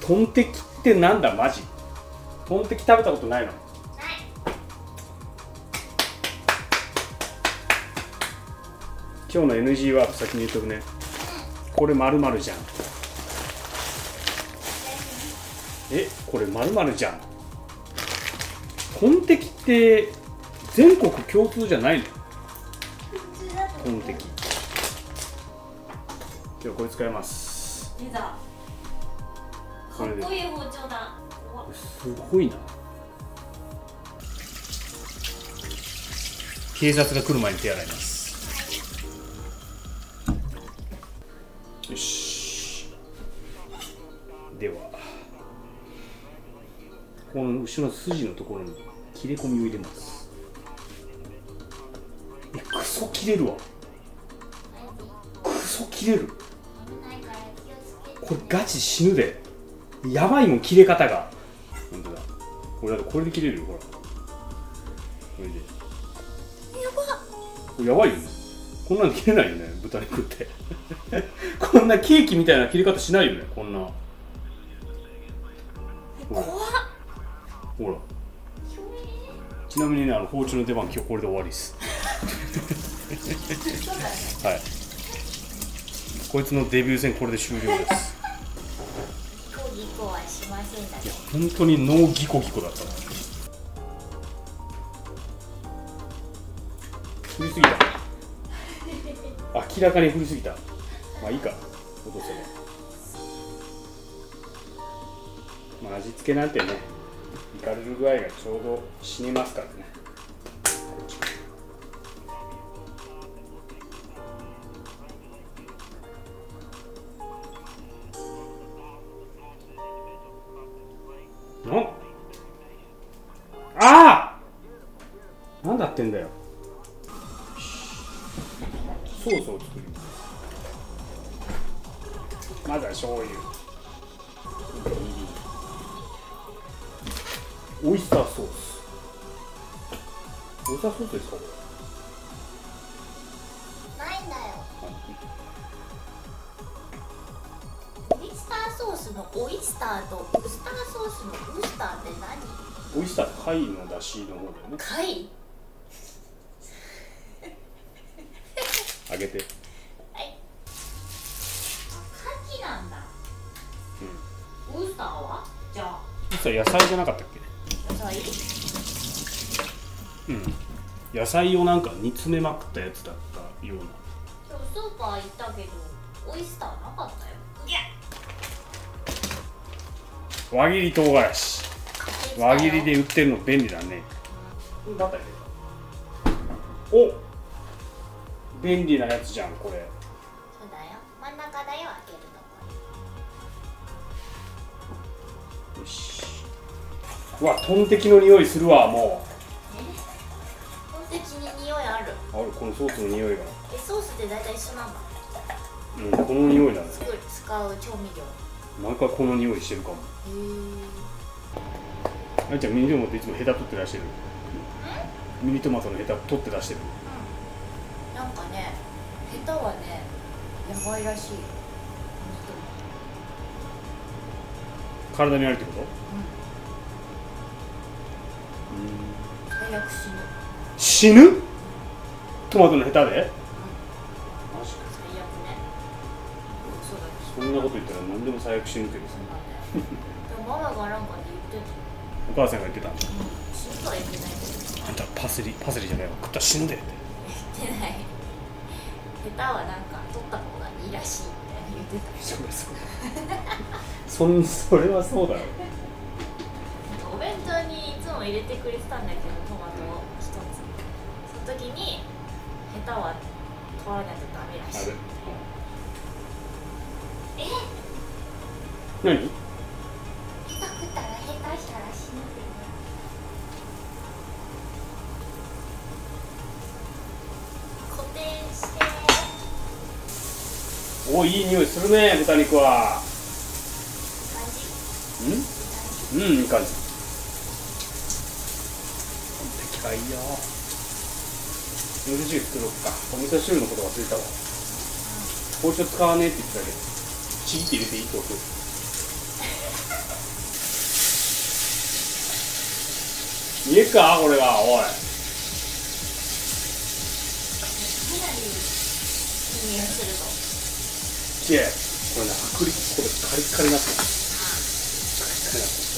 トンテキってなんだマジ。トンテキ食べたことないの？今日の NG ワード先に言っとくね。これ〇〇じゃん。これ〇〇じゃん。トンテキって全国共通じゃないの？トンテキ。今日これ使います。 出た。かっこいい包丁だ。 すごいな。警察が来る前に手洗います。よし。ではこの後ろの筋のところに切れ込みを入れます。クソ切れるわ。クソ切れる。これガチ死ぬで。やばいもん切れ方が。本当だ。これだってこれで切れるよ。ほらこれでやばっ。これやばいよね。こんなの切れないよね、豚肉ってこんなケーキみたいな切り方しないよね、こんな。 怖っ。 ほら。ちなみにね、包丁の出番今日これで終わりですはい。こいつのデビュー戦これで終了です。 ギコはしませんだね。 いや本当にノーギコギコだったな。振りすぎた。明らかに振りすぎた。まあいいか、落とせば。まあ味付けなんてね、いかれる具合がちょうど死にますからね。ああ、なんだってんだよ。ソースを作ります。まずは醤油、オイスターソース。オイスターソースですかこれ？ ないんだよ。オイスターソースのオイスターとウスターソースのウスターって何？ オイスター貝の出汁の方だよね。 貝？ あげて。 はい。牡蠣なんだ。ウスターは？じゃあ。 ウスター野菜じゃなかったっけ？ 野菜？ 野菜をなんか煮詰めまくったやつだったような。 今日スーパー行ったけどオイスターなかったよ。いや。 輪切り唐辛子。輪切りで売ってるの便利だね。だったよね。お、便利なやつじゃんこれ。 そうだよ。真ん中だよ、開けるとこ。 よし。うわ、トンテキの匂いするわもトンテキに匂いある。 う。ある、このソースの匂いが。 ソースって大体一緒なんだ。 この匂いだね。 使う調味料。 毎回この匂いしてるかも。あいちゃんミニトマトいつもヘタ取って出してる。ミニトマトのヘタ取って出してる。 なんかね、ヘタはね、やばいらしい。 体にあるってこと？ 最悪死ぬ？トマトのヘタで？マジか。 最悪ね。 そんなこと言ったら何でも最悪死ぬけどさ。 でもママがなんかで言ってた。 お母さんが言ってた。 死ぬとは言ってないけど。 あんたパセリじゃないわ、食ったら死ぬでって。 言ってない。ヘタはなんか取った方がいいらしいって言ってた。 それはそうだよ。 お弁当にいつも入れてくれてたんだけど、トマトを一つ。その時にヘタは取らないとダメらしい。 何？ ヘタ食ったらヘタしたら死ぬって固定して。 お、いい匂いするね、豚肉は。いい感じ。でかいよ。味噌汁作ろうか。お味噌汁のこと忘れたわ。包丁使わねえって言ってたけど、ちぎって入れていい？豆腐。 見えっかこれが。おい、 かなりいい匂いするぞ。 きれい。これね、薄力粉でカリッカリになってる。カリッカリになってる。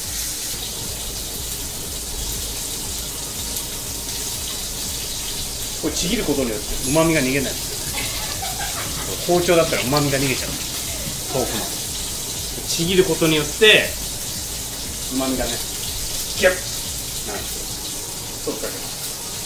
これちぎることによって旨味が逃げないんですよ。包丁だったら旨味が逃げちゃう。豆腐のちぎることによって旨味がねギュッなんですよ。ソースかけます。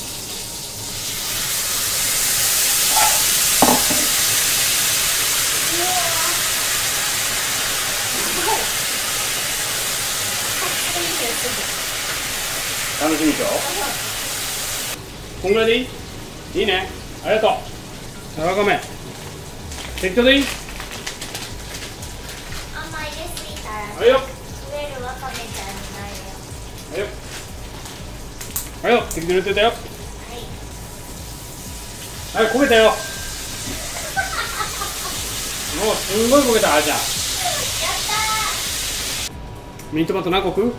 楽しみでしょ。こんぐらいでいい？いいね。ありがとう。わかめ適当でいい？ 甘い入れすぎたらはいよ。 食えるわかめちゃんになるよ。 はいよ。はいよ。適当に入れてたよ。 はいはい、焦げたよ。もうすんごい焦げた。あーちゃん。 やったミニトマト何個食う？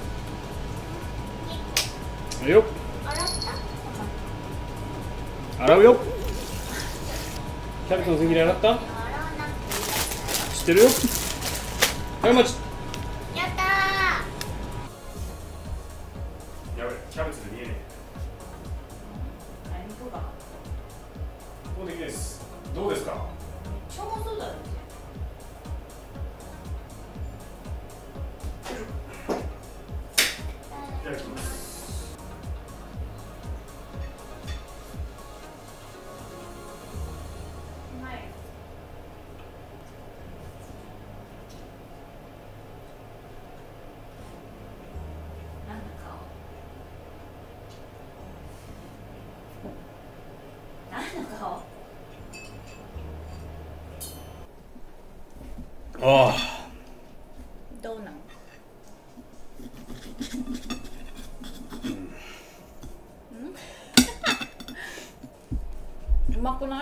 はいよ。 ー。洗った？ 洗うよ。キャベツの千切り洗った？ 洗わなくていいやつ知ってるよ。はい、お待ち。 だよ。やったー。 やべ、キャベツで見えねえ。 何とかもうできないです。どうですか？ めっちゃうまそうだよね。 いただきます。 うまい。何の顔？何の顔？ ああ。 どうなん？うまくない？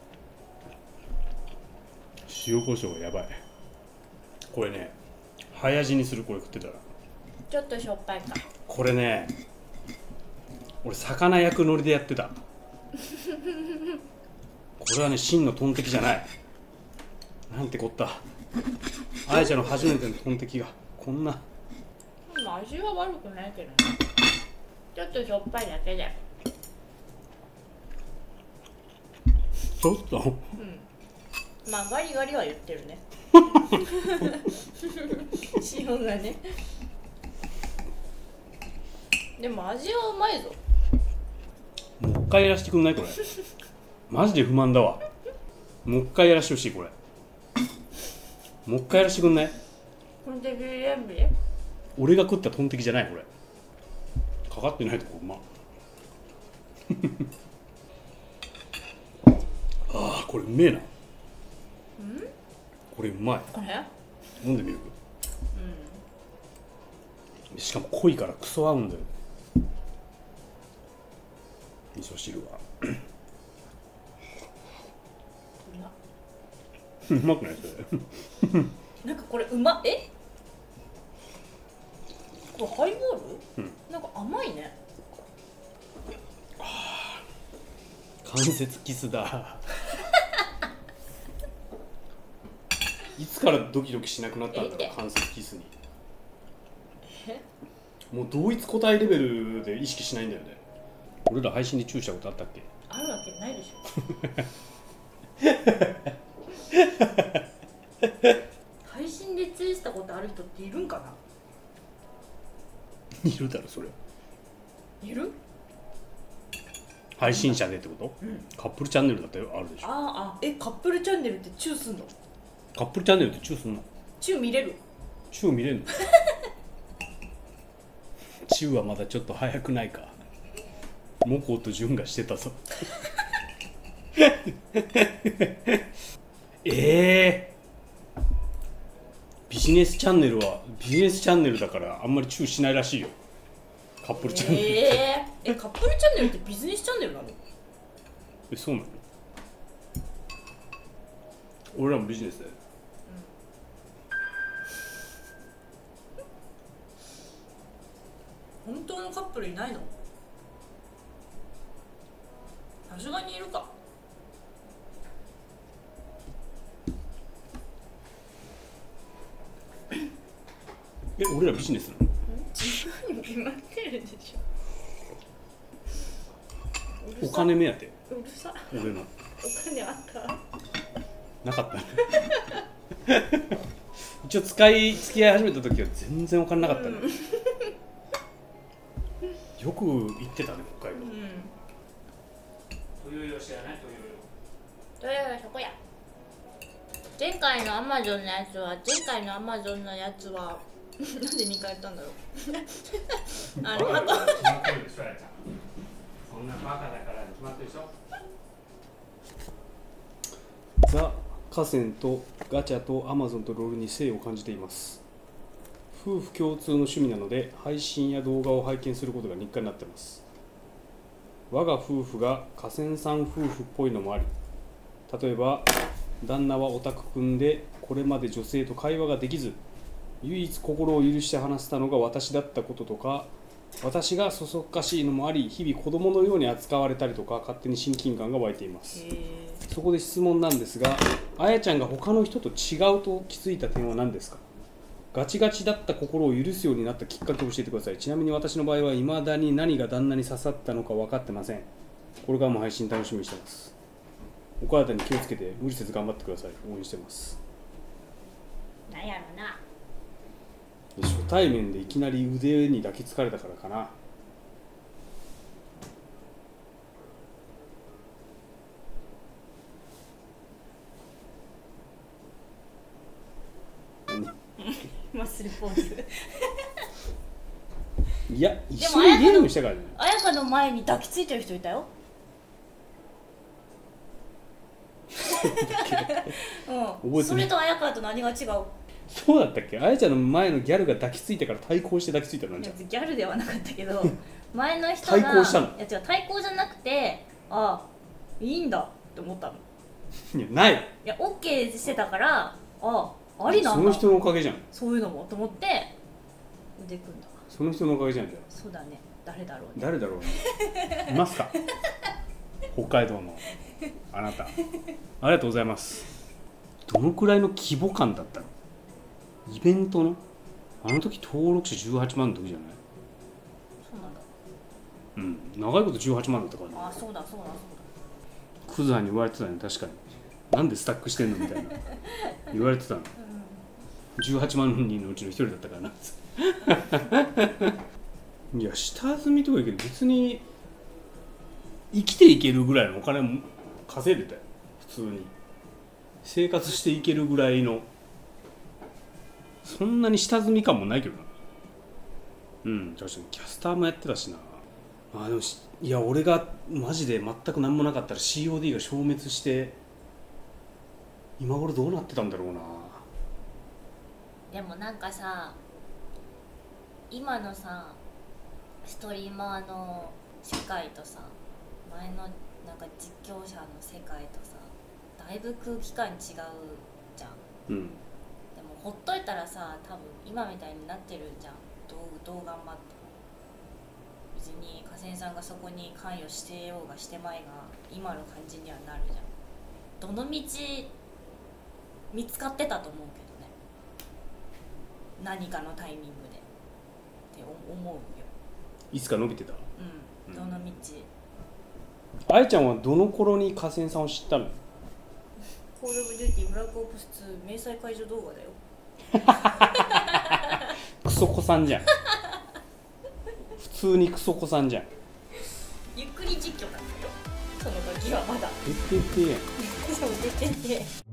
塩コショウやばい。これね、早味にする。これ食ってたらちょっとしょっぱいか。 これね、俺魚焼く海苔でやってた。これはね、真のトンテキじゃない。なんてこった。あやちゃんの初めてのトンテキがこんな。 でも味は悪くないけどね。ちょっとしょっぱいだけで。 ちょっとうん。まあガリガリは言ってるね。塩がね。でも味はうまいぞ。 もう一回やらせてくんないこれ。マジで不満だわ。もう一回やらせてほしいこれ。もう一回やらせてくんない？ トンテキ全部？ 俺が食ったトンテキじゃないこれ。かかってないとこうま。ああ、これうめえな。これうまい。 これ？ 飲んでみる？しかも濃いからクソ合うんだよ。味噌汁は。うまくないそれ？ なんかこれうまえ？これハイボール？なんか甘いね。 関節キスだ。いつからドキドキしなくなったんだろう、関節キスに。もう同一個体レベルで意識しないんだよね。俺ら配信でチューしたことあったっけ？ あるわけないでしょ。配信でチューしたことある人っているんかな？ いるだろそれ。 いる？ 配信者でってこと？カップルチャンネルだってあるでしょ。 カップルチャンネルってチューすんの？ カップルチャンネルってチューすんの？ チュー見れる？ チュー見れんの？チューはまだちょっと早くないか。モコとジュンがしてたぞ。ビジネスチャンネルはビジネスチャンネルだからあんまりチューしないらしいよ。カップルチャンネル。 カップルチャンネルってビジネスチャンネルなの？ そうなの？俺らもビジネスだよ。 本当のカップルいないの？ さすがにいるか。 俺らビジネスなの？ 自分に決まってるでしょ。 お金目当て。 うるさ。 俺のお金あった？ なかった一応付き合い始めた時は全然お金なかったね、よく行ってたね北海道。豊洋知らない？ 豊洋そこや。前回のアマゾンのやつはなんで2回やったんだろうあれそんなバカだから決まってるでしょ。ザ・河川とガチャとアマゾンとロールに性を感じています。夫婦共通の趣味なので配信や動画を拝見することが日課になっています。我が夫婦が河川さん夫婦っぽいのもあり、例えば旦那はオタクくんでこれまで女性と会話ができず唯一心を許して話したのが私だったこととか、私がそそっかしいのもあり日々子供のように扱われたりとか勝手に親近感が湧いています。そこで質問なんですが、あやちゃんが他の人と違うと気づいた点は何ですか？ガチガチだった心を許すようになったきっかけを教えてください。ちなみに私の場合は未だに何が旦那に刺さったのか分かってません。これからも配信楽しみにしてます。お体に気をつけて無理せず頑張ってください。応援してます。 なんやろな。 初対面でいきなり腕に抱きつかれたからかな。 マッスルポーズいや、一緒にゲームしたからね。 あやかの前に抱きついてる人いたようん、それとあやかと何が違う？ そうだったっけ？あやちゃんの前のギャルが抱きついてから対抗して抱きついたの？ ギャルではなかったけど前の人が対抗したの？ いや違う、対抗じゃなくて、ああいいんだって思ったの。 いや、ない。 いや、オッケーしてたから、ありなんだ、 その人のおかげじゃん。 そういうのもと思って腕組んだ。 その人のおかげじゃん。じゃあそうだね。誰だろうね。 誰だろうね。いますか？北海道のあなた、ありがとうございます。どのくらいの規模感だったの？イベントのあの時登録者18万の時じゃない？ そうなんだ。 うん、長いこと18万だったからね。 あ、そうだそうだそうだ。クズハに言われてたね。確かになんでスタックしてんのみたいな言われてたの、18万人のうちの1人だったからないや、下積みとか言うけど別に生きていけるぐらいのお金も稼いでたよ。普通に生活していけるぐらいの、そんなに下積み感もないけどな。うん、確かにキャスターもやってたしな。でもいや、俺がマジで全く何もなかったら COD が消滅して今頃どうなってたんだろうな。 でもなんかさ、今のさストリーマーの世界とさ、前のなんか実況者の世界とさ、だいぶ空気感違うじゃん。 うん。 でもほっといたらさ、多分今みたいになってるじゃん。どう頑張っても別に河川さんがそこに関与してようがしてまいが今の感じにはなるじゃん。どの道見つかってたと思うけどね、何かのタイミングでって思うよ。 いつか伸びてた。 うん、どの道。 あやちゃんはどの頃に河川さんを知ったの？ コールオブデューティーブラックオプス2明細解除動画だよ。 クソ子さんじゃん。普通にクソ子さんじゃん。 ゆっくり実況だったよ、その時はまだ。 出ててやん。 そう、出てて。